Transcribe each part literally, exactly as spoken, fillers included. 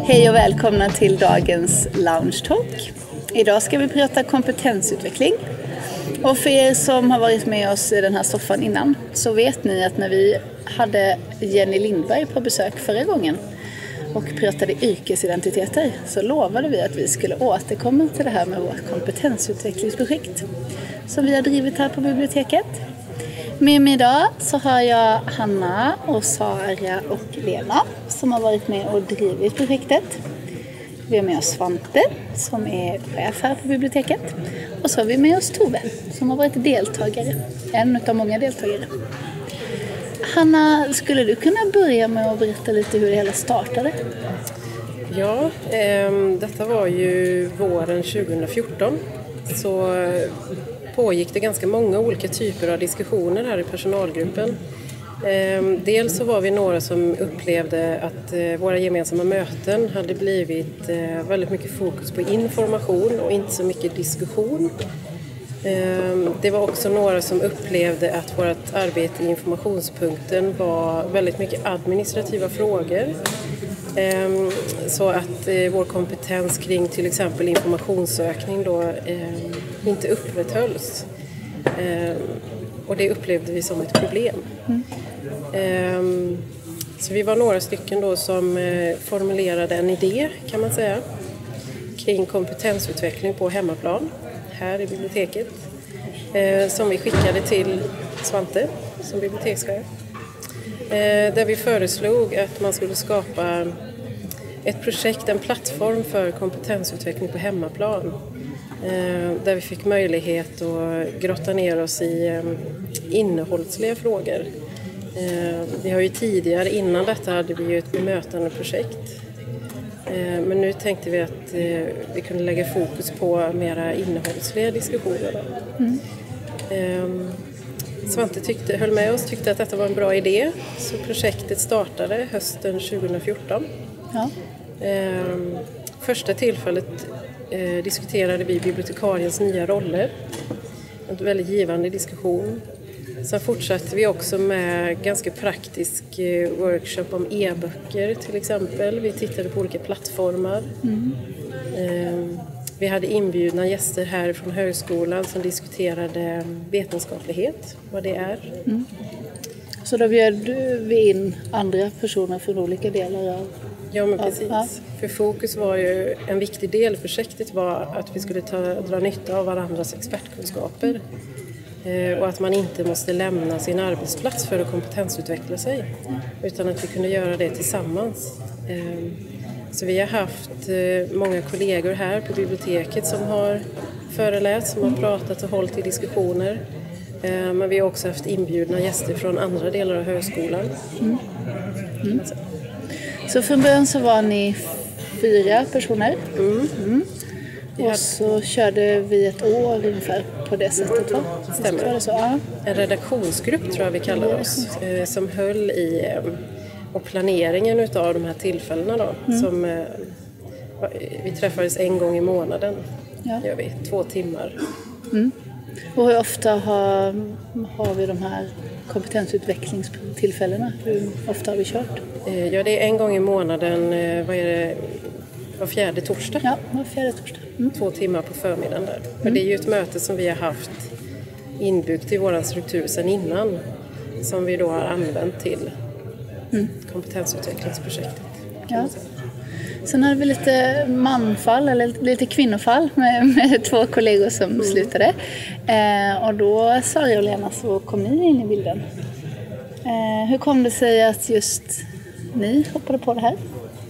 Hej och välkomna till dagens Lounge Talk. Idag ska vi prata kompetensutveckling. Och för er som har varit med oss i den här soffan innan så vet ni att när vi hade Jenny Lindberg på besök förra gången och pratade yrkesidentiteter så lovade vi att vi skulle återkomma till det här med vårt kompetensutvecklingsprojekt som vi har drivit här på biblioteket. Med mig idag så har jag Hanna och Sara och Lena som har varit med och drivit projektet. Vi har med oss Svante som är chef här på biblioteket. Och så har vi med oss Tove som har varit deltagare. En av många deltagare. Hanna, skulle du kunna börja med att berätta lite hur det hela startade? Ja, eh, detta var ju våren tjugohundrafjorton. Så pågick det ganska många olika typer av diskussioner här i personalgruppen. Dels så var vi några som upplevde att våra gemensamma möten hade blivit väldigt mycket fokus på information och inte så mycket diskussion. Det var också några som upplevde att vårt arbete i informationspunkten var väldigt mycket administrativa frågor. Så att vår kompetens kring till exempel informationssökning då inte upprätthölls. Och det upplevde vi som ett problem. Mm. Så vi var några stycken då som formulerade en idé kan man säga kring kompetensutveckling på hemmaplan här i biblioteket. Som vi skickade till Svante som bibliotekschef. Där vi föreslog att man skulle skapa ett projekt, en plattform för kompetensutveckling på hemmaplan. Där vi fick möjlighet att grotta ner oss i innehållsliga frågor. Vi har ju tidigare, innan detta hade vi ju ett bemötande projekt. Men nu tänkte vi att vi kunde lägga fokus på mera innehållsliga diskussioner. Mm. Svante tyckte, höll med oss, tyckte att detta var en bra idé. Så projektet startade hösten tjugohundrafjorton. Ja. Första tillfället Eh, diskuterade vi bibliotekariens nya roller. En väldigt givande diskussion. Sen fortsatte vi också med ganska praktisk eh, workshop om e-böcker till exempel. Vi tittade på olika plattformar. Mm. Eh, vi hade inbjudna gäster här från högskolan som diskuterade vetenskaplighet, vad det är. Mm. Så då bjöd vi in andra personer från olika delar av... Ja, men precis. Ja. För fokus var ju, en viktig del i projektet var att vi skulle ta, dra nytta av varandras expertkunskaper. Eh, och att man inte måste lämna sin arbetsplats för att kompetensutveckla sig. Mm. Utan att vi kunde göra det tillsammans. Eh, så vi har haft eh, många kollegor här på biblioteket som har föreläst, som har pratat och hållit i diskussioner. Eh, men vi har också haft inbjudna gäster från andra delar av högskolan. Mm. Mm. Så från början så var ni fyra personer. Mm. Mm. Och så körde vi ett år ungefär på det sättet, va? Stämmer. Var det så? Ja. En redaktionsgrupp tror jag vi kallar oss. Eh, som höll i eh, och planeringen utav de här tillfällena då. Mm. Som, eh, vi träffades en gång i månaden. Ja. Gör vi, två timmar. Mm. Och hur ofta har, har vi de här kompetensutvecklingstillfällena? Hur ofta har vi kört? Ja, det är en gång i månaden, vad är det, var fjärde torsdag. Ja, var fjärde torsdag. Mm. Två timmar på förmiddagen där. Mm. Men det är ju ett möte som vi har haft inbyggt i vår struktur sedan innan. Som vi då har använt till mm. kompetensutvecklingsprojektet. Ja. Sen hade vi lite manfall, eller lite kvinnofall med, med två kollegor som mm. slutade. Eh, och då, Sara och Lena, så kom ni in i bilden. Eh, hur kom det sig att just ni hoppade på det här?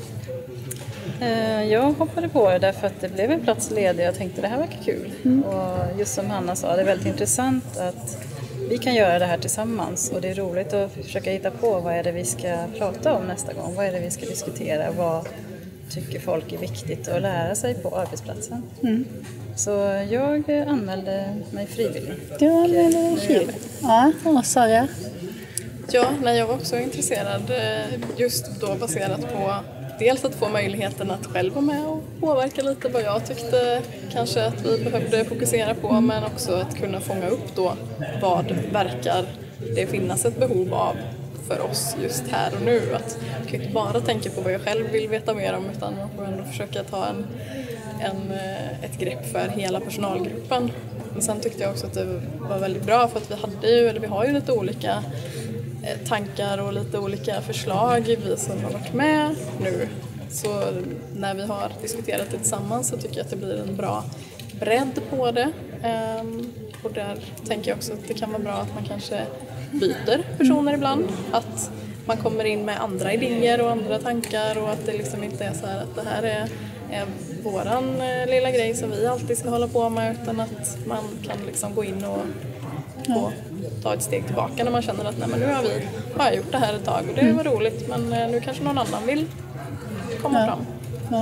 Eh, jag hoppade på det därför att det blev en plats ledig och jag tänkte det här verkar kul. Mm. Och just som Hanna sa, det är väldigt intressant att vi kan göra det här tillsammans. Och det är roligt att försöka hitta på vad är det vi ska prata om nästa gång. Vad är det vi ska diskutera, vad tycker folk är viktigt att lära sig på arbetsplatsen. Mm. Så jag anmälde mig frivilligt. Du anmälde dig frivilligt? Ja, och Sara? Ja, nej, jag var också intresserad just då baserat på dels att få möjligheten att själv vara med och påverka lite vad jag tyckte kanske att vi behövde fokusera på, mm. men också att kunna fånga upp då vad verkar det finnas ett behov av för oss just här och nu. Att jag kan inte bara tänka på vad jag själv vill veta mer om, utan man får ändå försöka ta en, en, ett grepp för hela personalgruppen. Men sen tyckte jag också att det var väldigt bra, för att vi hade ju, eller vi har ju lite olika tankar och lite olika förslag, vi som har varit med nu. Så när vi har diskuterat det tillsammans så tycker jag att det blir en bra bredd på det. Och där tänker jag också att det kan vara bra att man kanske byter personer ibland. Att man kommer in med andra idéer och andra tankar, och att det liksom inte är så här att det här är, är våran lilla grej som vi alltid ska hålla på med, utan att man kan liksom gå in och, och ta ett steg tillbaka när man känner att nej, men nu har vi har jag gjort det här ett tag och det var roligt, men nu kanske någon annan vill komma ja. fram. Ja.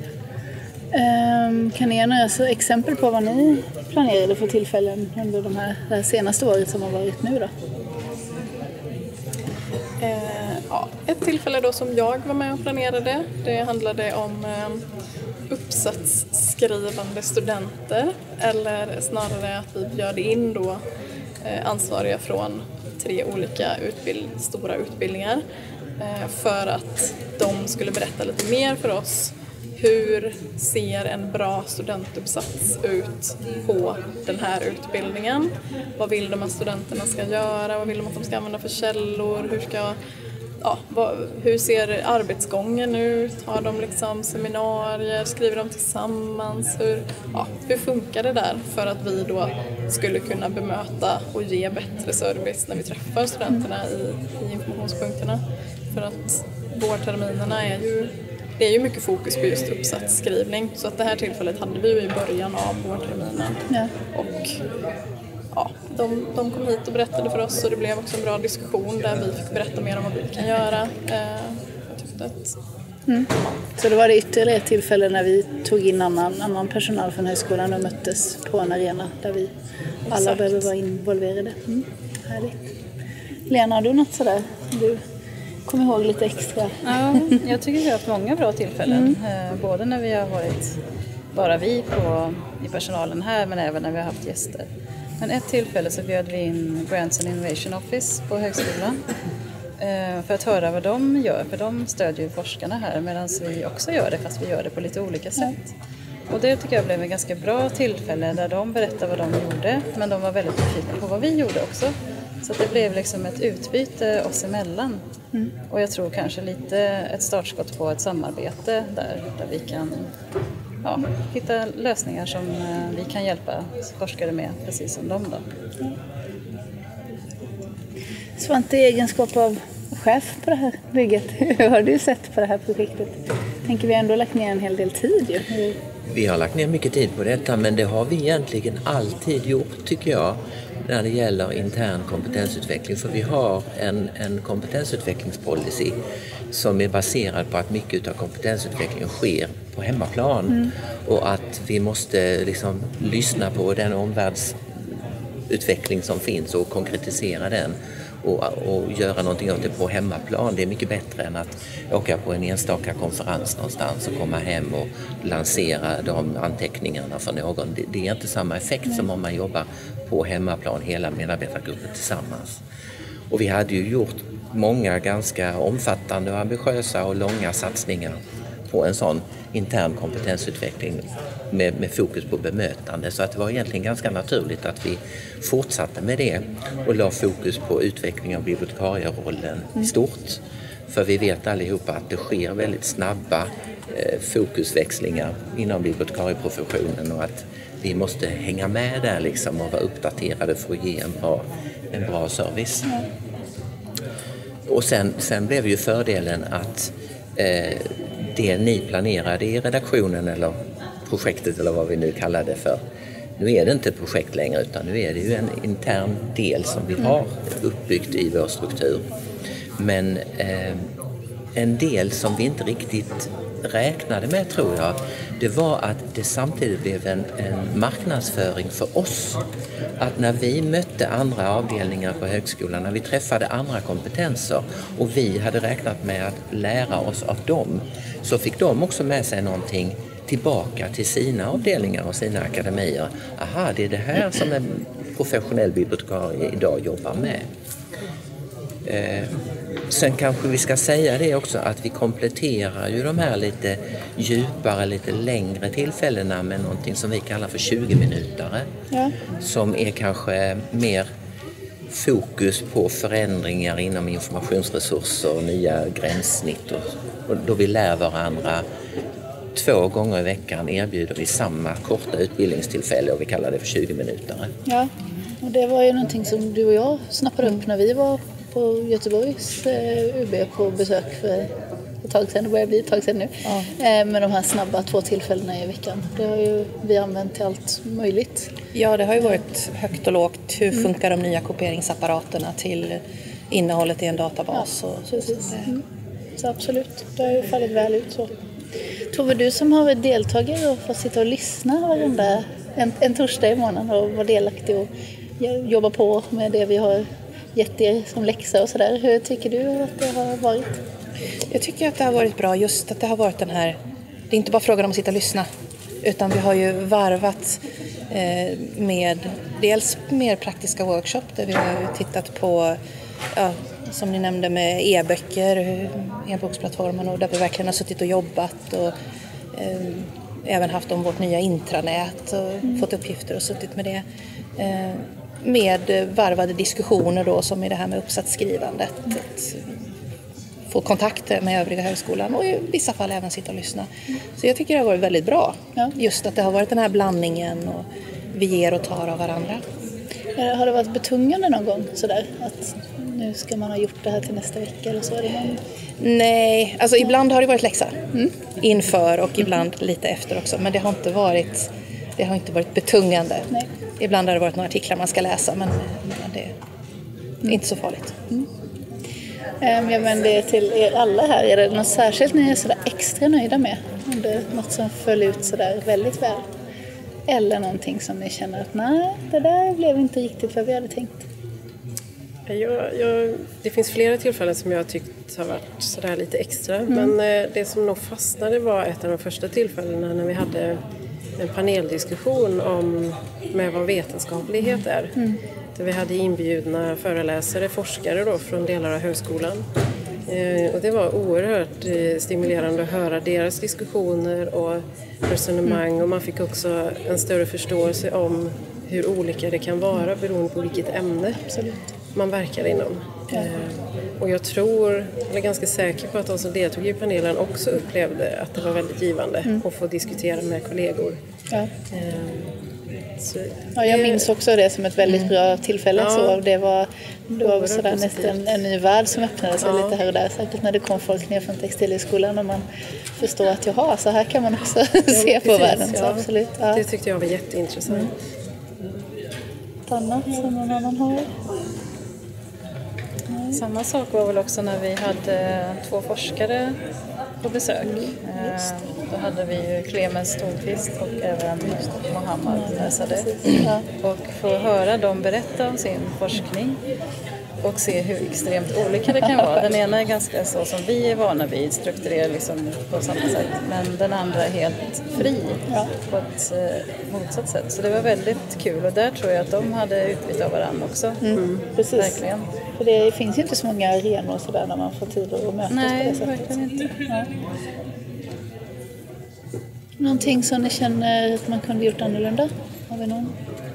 Um, kan ni ge några exempel på vad ni planerade för tillfällen under de här, det här senaste året som har varit nu då? Uh, ja, ett tillfälle då som jag var med och planerade, det handlade om um, uppsatsskrivande studenter, eller snarare att vi bjöd in då uh, ansvariga från tre olika utbild- stora utbildningar uh, för att de skulle berätta lite mer för oss. Hur ser en bra studentuppsats ut på den här utbildningen? Vad vill de att studenterna ska göra? Vad vill de att de ska använda för källor? Hur, ska, ja, vad, hur ser arbetsgången ut? Har de liksom seminarier? Skriver de tillsammans? Hur, ja, hur funkar det där för att vi då skulle kunna bemöta och ge bättre service när vi träffar studenterna i, i informationspunkterna? För att vårterminerna är ju Det är ju mycket fokus på just uppsatsskrivning, så att det här tillfället hade vi ju i början av vårterminen. Ja. Och ja, de, de kom hit och berättade för oss, och det blev också en bra diskussion där vi fick berätta mer om vad vi kan göra. Jag tyckte att, mm. ja. Så då var det ytterligare ett tillfälle när vi tog in annan, annan personal från högskolan och möttes på en arena där vi Exakt. alla behöver vara involverade. Mm. Härligt. Lena, har du något sådär? Du kommer ihåg lite extra. Ja, jag tycker vi har haft många bra tillfällen. Mm. Både när vi har varit bara vi på, i personalen här, men även när vi har haft gäster. Men ett tillfälle så bjöd vi in Grants and Innovation Office på högskolan för att höra vad de gör. För de stödjer ju forskarna här, medan vi också gör det, fast vi gör det på lite olika sätt. Och det tycker jag blev ett ganska bra tillfälle där de berättade vad de gjorde, men de var väldigt nyfikna på vad vi gjorde också. Så det blev liksom ett utbyte oss emellan. Mm. Och jag tror kanske lite ett startskott på ett samarbete där, där vi kan ja, hitta lösningar som vi kan hjälpa forskare med, precis som de då. Mm. Svante, i egenskap av chef på det här bygget, hur har du sett på det här projektet? Tänker vi ändå lagt ner en hel del tid ju. Vi har lagt ner mycket tid på detta, men det har vi egentligen alltid gjort, tycker jag, när det gäller intern kompetensutveckling. För vi har en, en kompetensutvecklingspolicy som är baserad på att mycket av kompetensutvecklingen sker på hemmaplan. Mm. Och att vi måste liksom lyssna på den omvärldsutveckling som finns och konkretisera den. Och, och göra någonting åt det på hemmaplan. Det är mycket bättre än att åka på en enstaka konferens någonstans och komma hem och lansera de anteckningarna för någon. Det, det är inte samma effekt mm. som om man jobbar på hemmaplan, hela medarbetargruppen tillsammans. Och vi hade ju gjort många ganska omfattande och ambitiösa och långa satsningar på en sån intern kompetensutveckling med, med fokus på bemötande. Så att det var egentligen ganska naturligt att vi fortsatte med det och la fokus på utveckling av bibliotekarierollen i stort. För vi vet allihopa att det sker väldigt snabba eh, fokusväxlingar inom bibliotekarieprofessionen, och att vi måste hänga med där liksom och vara uppdaterade för att ge en bra, en bra service. Och sen, sen blev ju fördelen att eh, det ni planerade i redaktionen eller projektet eller vad vi nu kallar det för, nu är det inte ett projekt längre, utan nu är det ju en intern del som vi har uppbyggt i vår struktur. Men eh, en del som vi inte riktigt räknade med, tror jag, det var att det samtidigt blev en, en marknadsföring för oss. Att när vi mötte andra avdelningar på högskolan, när vi träffade andra kompetenser och vi hade räknat med att lära oss av dem, så fick de också med sig någonting tillbaka till sina avdelningar och sina akademier. Aha, det är det här som en professionell bibliotekarie idag jobbar med. Eh, sen kanske vi ska säga det också att vi kompletterar ju de här lite djupare, lite längre tillfällena med någonting som vi kallar för tjugo-minutare. Ja. Som är kanske mer fokus på förändringar inom informationsresurser, nya gränssnitt och, och då vi lär varandra. Två gånger i veckan erbjuder vi samma korta utbildningstillfälle och vi kallar det för tjugo minuter. Ja, och det var ju någonting som du och jag snappade upp när vi var på Göteborgs U B på besök för ett tag sedan. Det börjar bli ett tag sedan nu. Ja. Med de här snabba två tillfällena i veckan. Det har ju vi använt till allt möjligt. Ja, det har ju varit högt och lågt. Hur mm. funkar de nya kopieringsapparaterna till innehållet i en databas? Ja, precis. Mm. Så absolut, det har ju fallit väl ut så. Tove, du som har varit deltagare och fått sitta och lyssna varenda en, en torsdag i månaden och vara delaktig och jobba på med det vi har gett er som läxa och sådär. Hur tycker du att det har varit? Jag tycker att det har varit bra just att det har varit den här, det är inte bara frågan om att sitta och lyssna utan vi har ju varvat eh, med dels mer praktiska workshop där vi har tittat på, ja, som ni nämnde med e-böcker, e-boksplattformen och där vi verkligen har suttit och jobbat och eh, även haft om vårt nya intranät och mm. fått uppgifter och suttit med det. Eh, med varvade diskussioner då som i det här med uppsatsskrivandet. Mm. Att få kontakter med övriga högskolan och i vissa fall även sitta och lyssna. Mm. Så jag tycker det har varit väldigt bra. Ja. Just att det har varit den här blandningen och vi ger och tar av varandra. Har det varit betungande någon gång sådär att nu ska man ha gjort det här till nästa vecka eller så? Är det någon... Nej, alltså ibland har det varit läxa mm. inför och ibland mm. lite efter också. Men det har inte varit, det har inte varit betungande. Nej. Ibland har det varit några artiklar man ska läsa men, men det är mm. inte så farligt. Mm. Um, jag vänder det till er alla här. Är det något särskilt ni är sådär extra nöjda med? Om det är något som föll ut sådär väldigt väl? Eller någonting som ni känner att nej, det där blev inte riktigt vad vi hade tänkt? Jag, jag, det finns flera tillfällen som jag tyckt har varit sådär lite extra. Mm. Men eh, det som nog fastnade var ett av de första tillfällena när vi hade en paneldiskussion om med vad vetenskaplighet är. Mm. Där vi hade inbjudna föreläsare, forskare då, från delar av högskolan. Eh, och det var oerhört eh, stimulerande att höra deras diskussioner och resonemang. Mm. Och man fick också en större förståelse om hur olika det kan vara beroende på vilket ämne Absolut. man verkar inom. Ja. Eh, och jag tror, jag är ganska säker på att de som deltog i panelen också upplevde att det var väldigt givande mm. att få diskutera med kollegor. Ja. Eh, Så, ja, jag minns också det som ett väldigt mm. bra tillfälle. Ja. Så det var, det var sådär nästan en ny värld som öppnade sig ja. lite här och där. Säkert när det kom folk ner från textilhögskolan och man förstår att jaha, så här kan man också ja, se på precis, världen. Så ja. absolut, ja. Det tyckte jag var jätteintressant. Mm. Ett annat som någon annan har? Nej. Samma sak var väl också när vi hade två forskare på besök. Mm. Eh, då hade vi ju Clemens Thornqvist och även Mohammad Nezadeh. Ja. Och få höra dem berätta om sin forskning och se hur extremt olika det kan vara. Den ena är ganska så som vi är vana vid, strukturerad liksom på samma sätt. Men den andra är helt fri ja. på ett eh, motsatt sätt. Så det var väldigt kul och där tror jag att de hade utbyte av varandra också. Mm. Precis. Verkligen. För det finns ju inte så många arenor sådär när man får tid att mötas Nej, på det sättet. Nej, verkligen inte. Ja. Någonting som ni känner att man kunde gjort annorlunda? Har vi någon?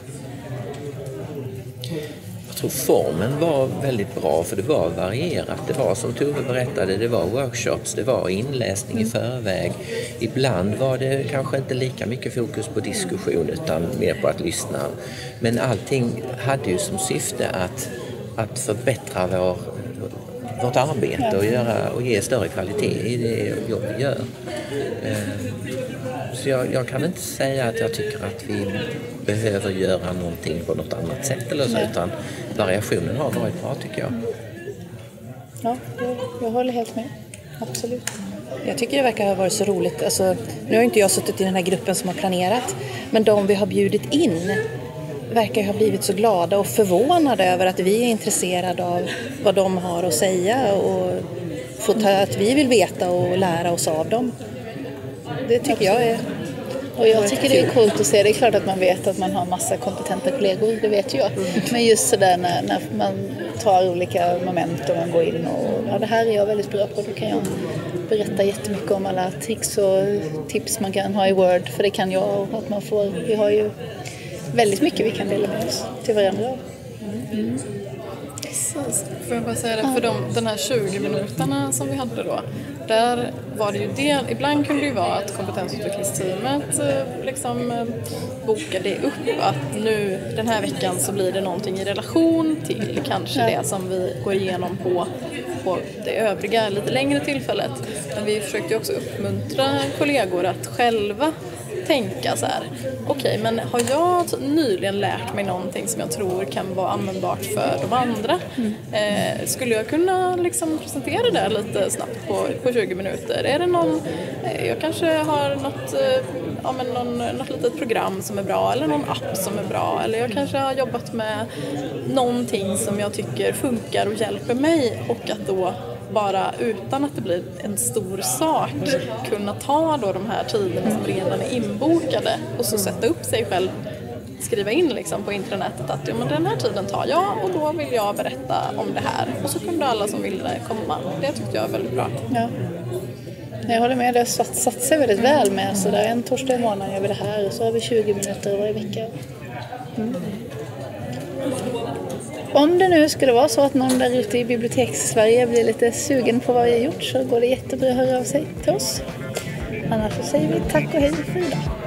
Jag tror formen var väldigt bra för det var varierat. Det var som Tove berättade, det var workshops, det var inläsning mm. i förväg. Ibland var det kanske inte lika mycket fokus på diskussion utan mer på att lyssna. Men allting hade ju som syfte att, att förbättra vår, vårt arbete och, göra, och ge större kvalitet i det jobb vi gör. Så jag, jag kan inte säga att jag tycker att vi behöver göra någonting på något annat sätt eller så, utan variationen har varit bra tycker jag. Ja, jag, jag håller helt med. Absolut. Jag tycker det verkar ha varit så roligt. Alltså, nu har inte jag suttit i den här gruppen som har planerat, men de vi har bjudit in verkar ha blivit så glada och förvånade över att vi är intresserade av vad de har att säga och få ta, att vi vill veta och lära oss av dem. Det tycker jag är Och jag tycker det är coolt att se. Det är klart att man vet att man har massa kompetenta kollegor, det vet jag. Men just sådär när, när man tar olika moment och man går in och ja, det här är jag väldigt bra på. Då kan jag berätta jättemycket om alla tricks och tips man kan ha i Word. För det kan jag och att man får, vi har ju väldigt mycket vi kan dela med oss till varandra. Mm. Precis. Får jag bara säga det, för de, den här tjugo minuterna som vi hade då, där var det ju del, ibland kunde det ju vara att kompetensutvecklingsteamet liksom bokade upp att nu den här veckan så blir det någonting i relation till kanske ja. det som vi går igenom på, på det övriga lite längre tillfället. Men vi försökte ju också uppmuntra kollegor att själva tänka så här, okej, okay, men har jag nyligen lärt mig någonting som jag tror kan vara användbart för de andra? Mm. Eh, skulle jag kunna liksom presentera det lite snabbt på, på tjugo minuter? Är det någon, eh, jag kanske har något, eh, ja, men någon, något litet program som är bra eller någon app som är bra, eller jag kanske har jobbat med någonting som jag tycker funkar och hjälper mig, och att då bara utan att det blir en stor sak kunna ta då de här tiderna som redan är inbokade och så sätta upp sig själv, skriva in liksom på intranätet att ja, men den här tiden tar jag och då vill jag berätta om det här, och så kunde alla som ville komma. Det tyckte jag är väldigt bra. Ja. Jag håller med, det har satt, satt sig väldigt väl med så där en torsdag i månaden gör vi det här och så har vi tjugo minuter varje vecka. Mm. Om det nu skulle vara så att någon där ute i biblioteks-Sverige blir lite sugen på vad vi har gjort, så går det jättebra att höra av sig till oss. Annars så säger vi tack och hej för idag.